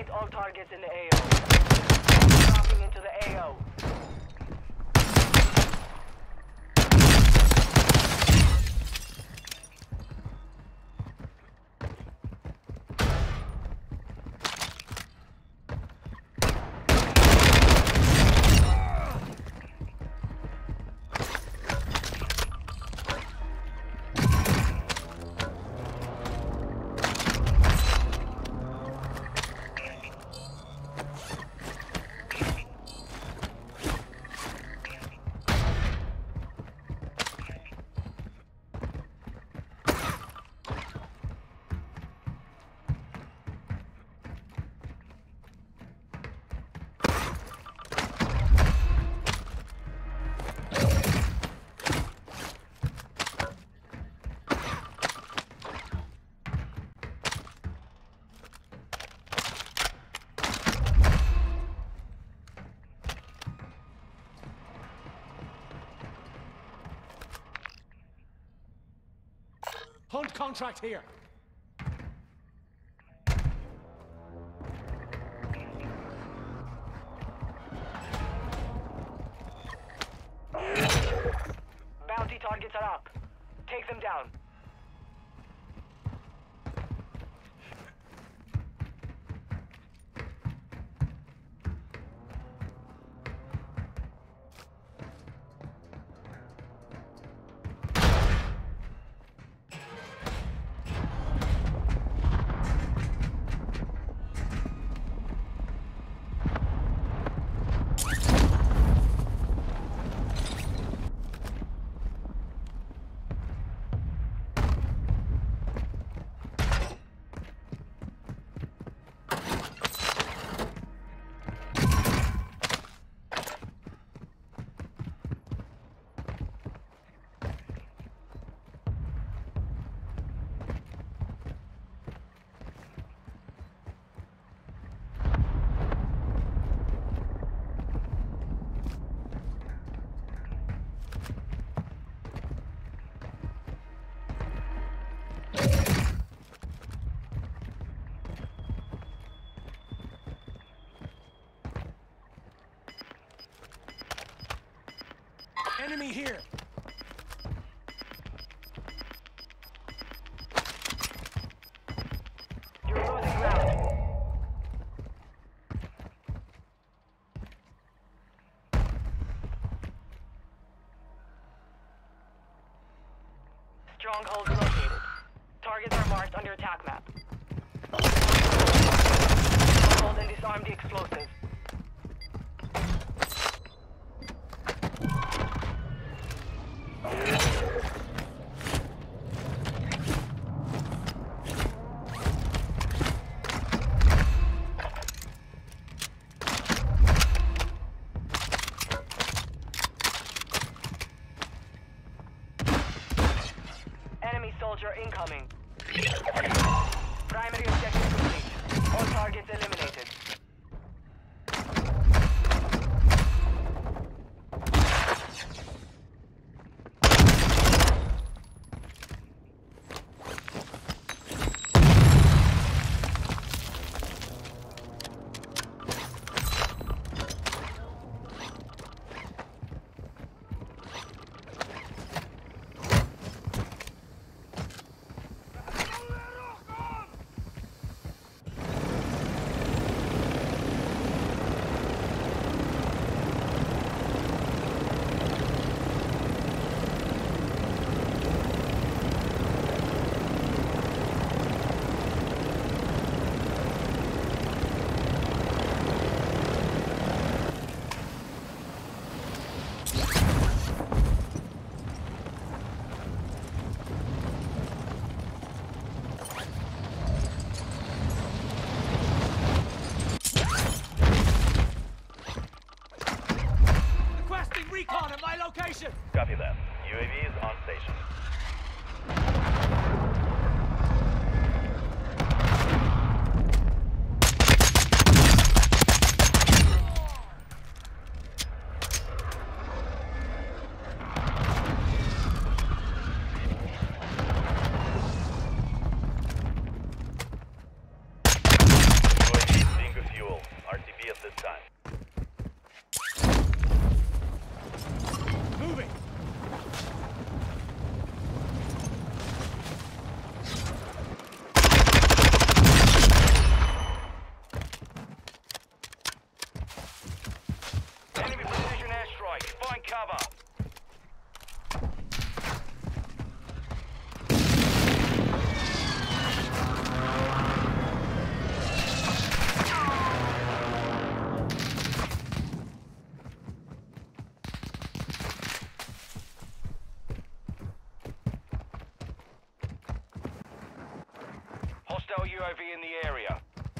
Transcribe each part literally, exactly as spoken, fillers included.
Eliminate all targets in the A O. Dropping into the A O. Hunt contract here. Bounty targets are up. Take them down. Enemy here! You're losing ground. Strongholds located. Targets are marked on your attack map. Hold and disarm the explosives. Enemy soldier incoming. Primary objective complete. All targets eliminated. Recon at my location! Copy that. U A V is on station. U A V being time. Moving. Enemy precision airstrike. Find cover. Hostile U A V in the area.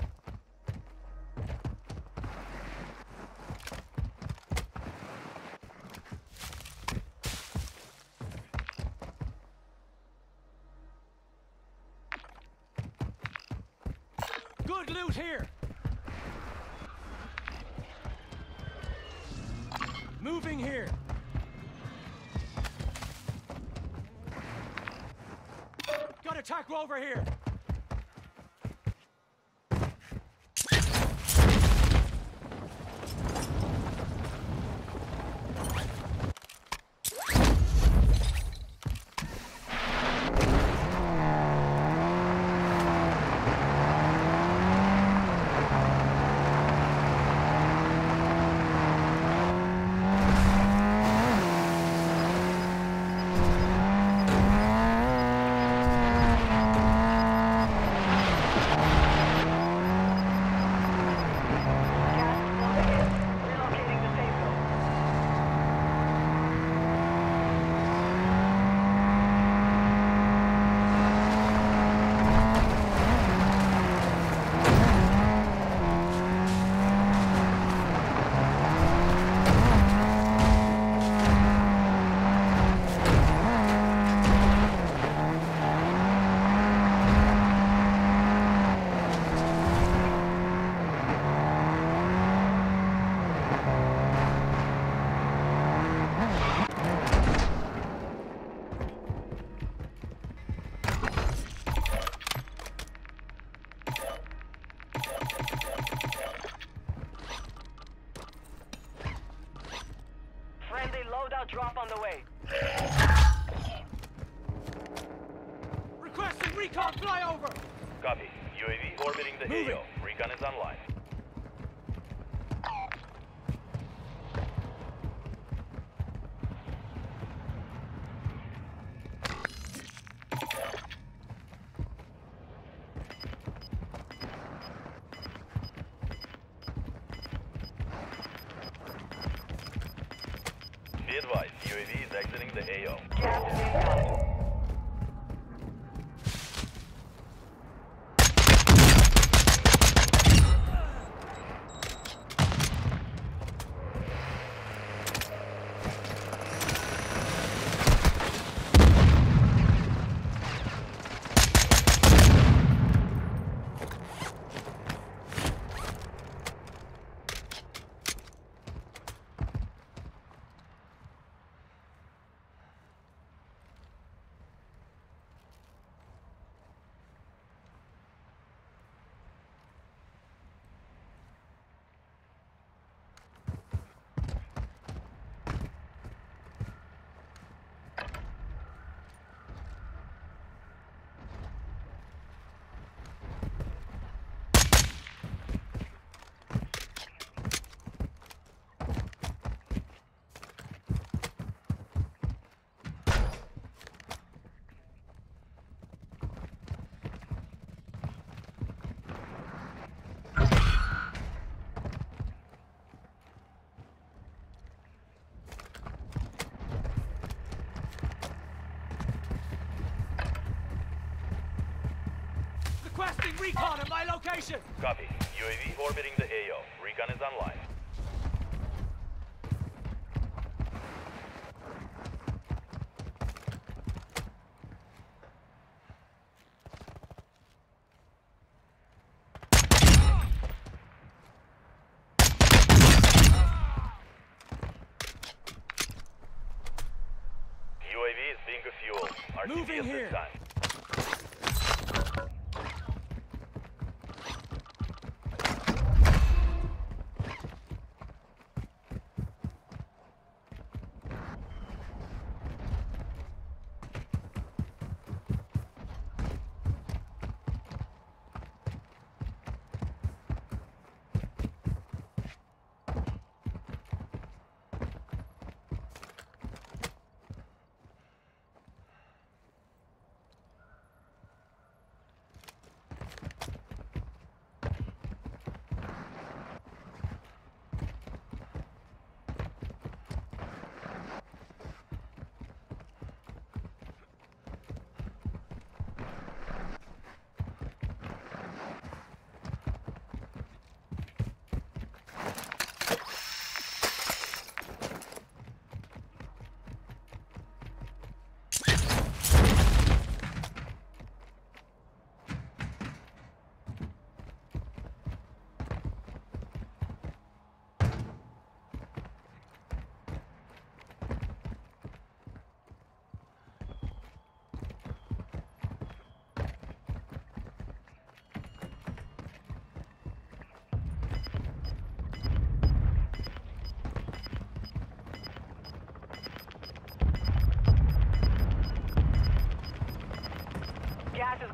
Good loot here. Moving here. Got a tac over here. Friendly loadout drop on the way. Requesting recon flyover. Copy. U A V orbiting the Moving. A O. Recon is online. Be advised, U A V is exiting the A O. Gas is inbound. Requesting recon at my location. Copy. U A V orbiting the A O. Recon is online. U A V is being fueled. R T B Moving at here. this time.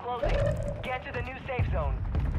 closing. Get to the new safe zone.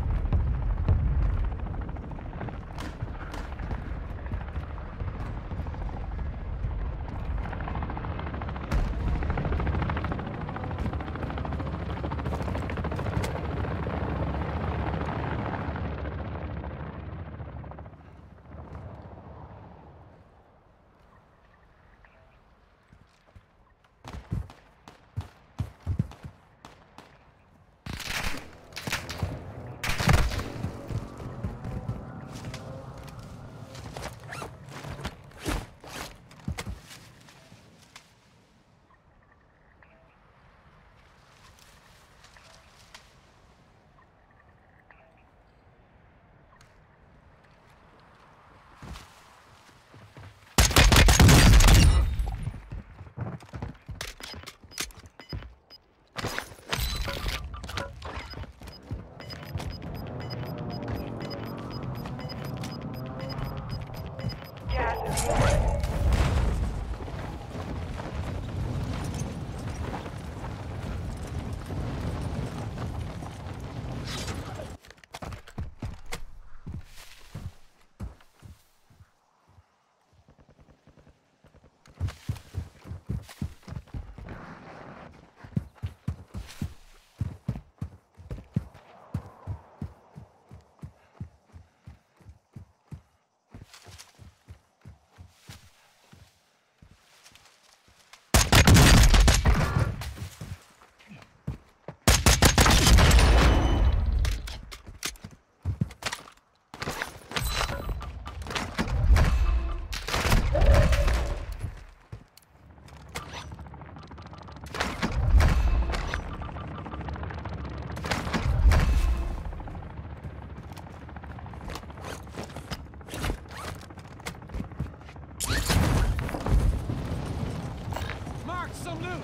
Some loot!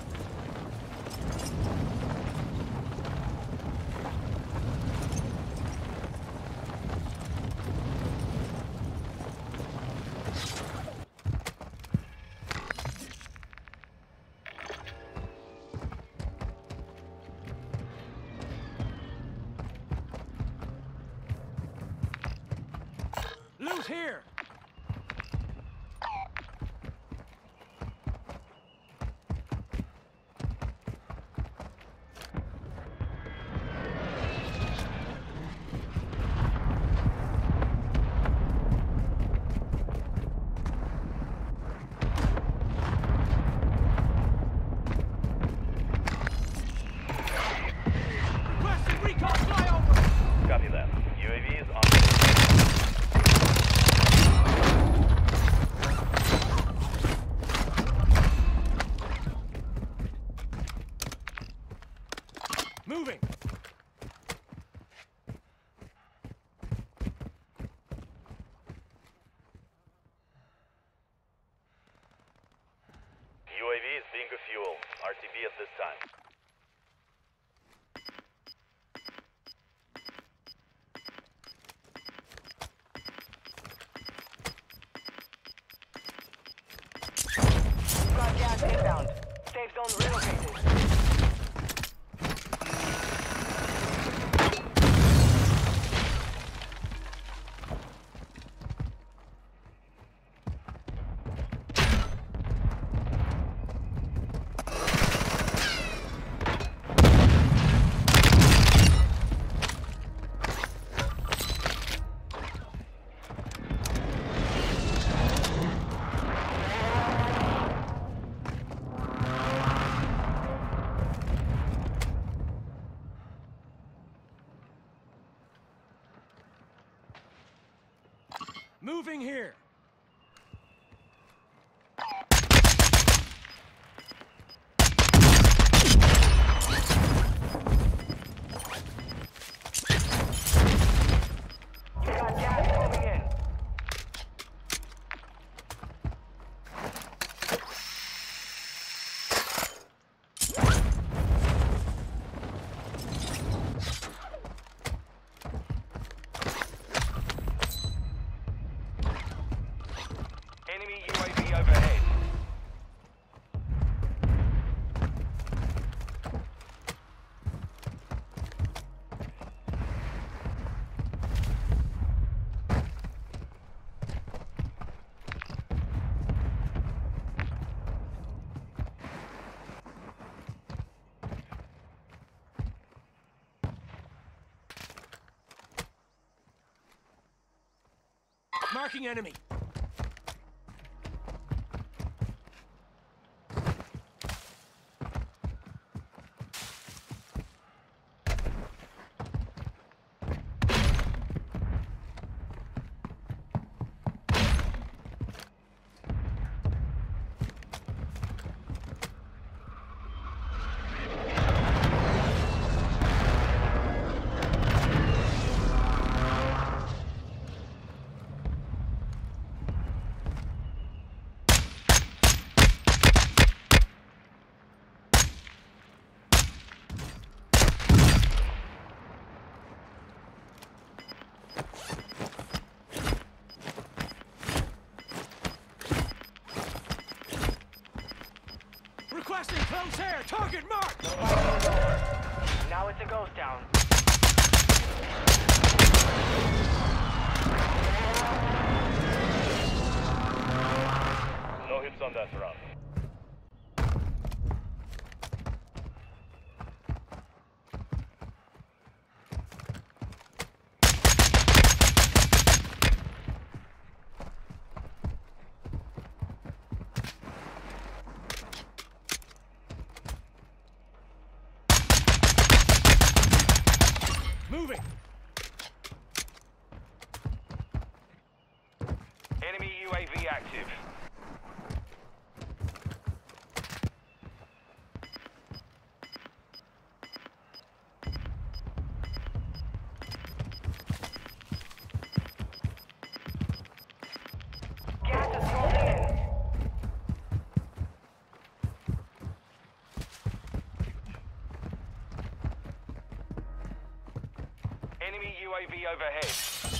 Loot here! Copy that. U A V is on. Moving! U A V is being a fuel. R T B at this time. Got gas inbound. Safe zone relocated. Moving here! You got gas moving in. Marking enemy. Requesting close air. Target marked. Now it's a ghost town. No hits on that round. Moving. Enemy U A V active. Gas is closing in. Enemy U A V overhead.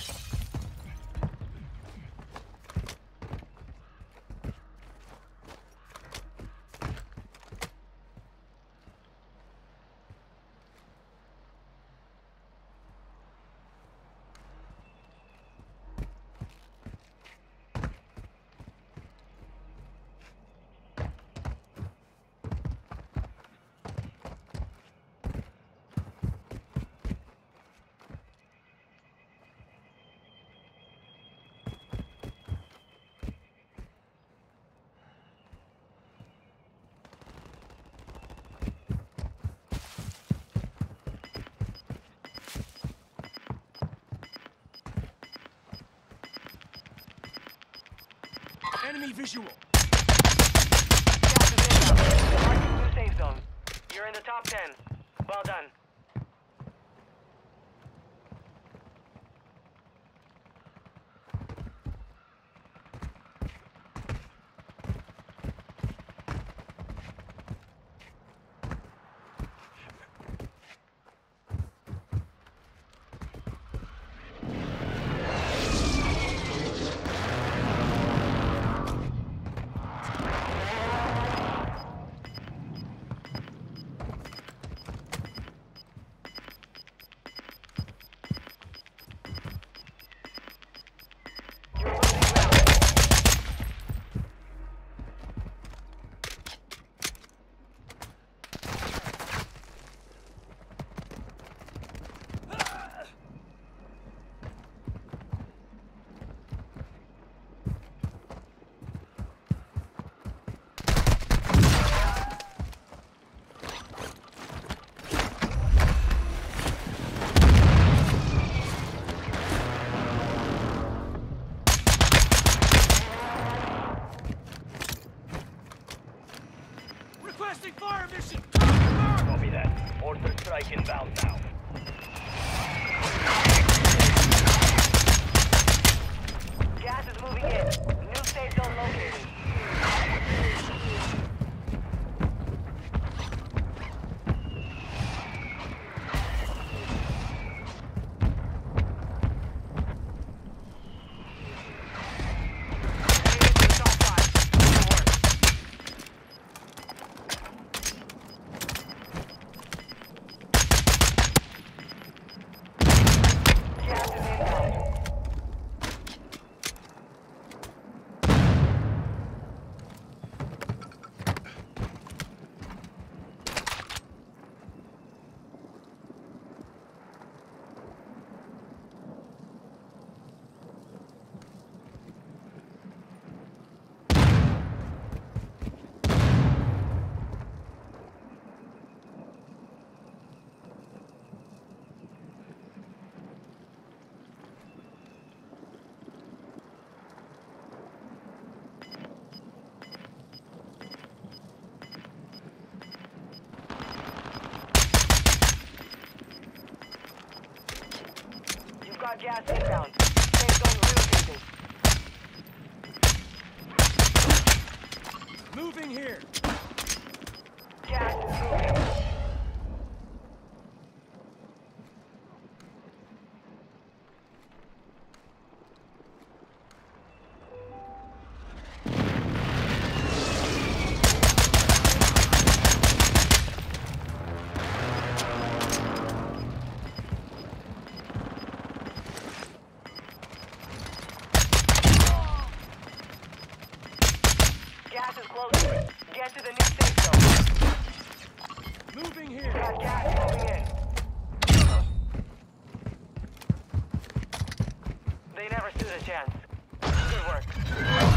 Enemy visual. Gas is inbound. Marking new safe zone. You're in the top ten. Well done. gas inbound. Safe zone relocating. Moving here. Gas is moving. Gas is closing. Get to the new safe zone. Moving here. Got gas moving in. They never stood a chance. Good work.